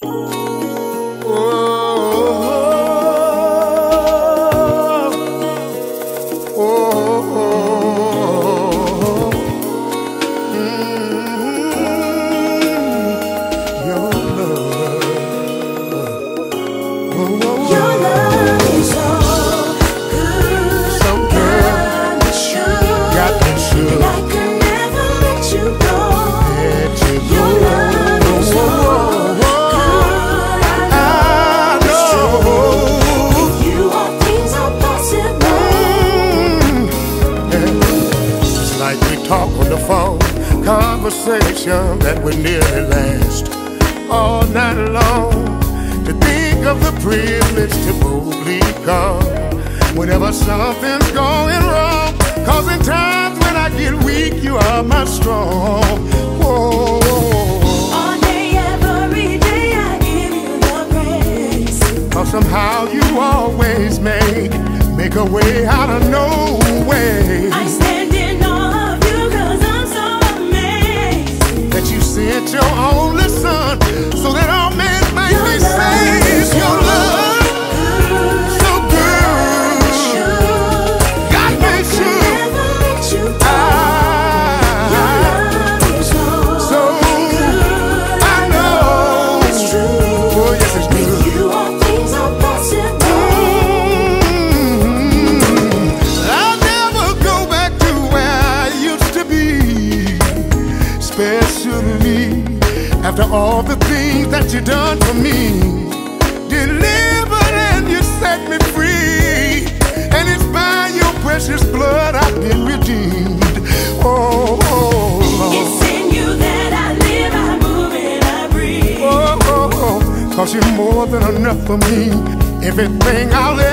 Talk on the phone, conversation that would nearly last all night long. To think of the privilege to boldly come whenever something's going wrong. 'Cause in times when I get weak, you are my strong. Whoa. All day, every day, I give you the praise. 'Cause somehow you always make a way out of no way. I stand in awe of you 'cause I'm so amazed that you sent your only son so that all men might be saved. Your love, so good. God makes sure. So I know it's true. Oh, yes, it's good. With you, all things are possible. I'll never go back to where I used to be. Especially after all the things that you done for me. Delivered and you set me free. And it's by your precious blood I've been redeemed. Oh, oh, Lord. It's in you that I live, I move, and I breathe. Oh, oh, oh. 'Cause you're more than enough for me. Everything I'll